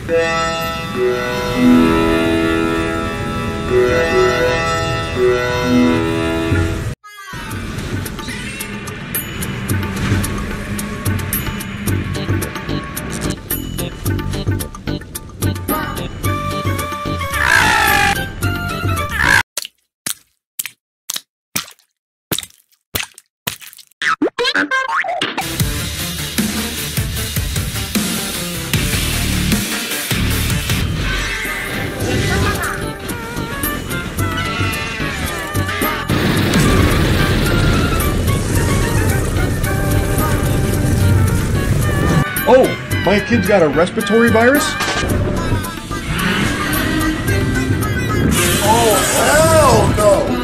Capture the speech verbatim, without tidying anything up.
Oh, my kid's got a respiratory virus? Oh, hell no!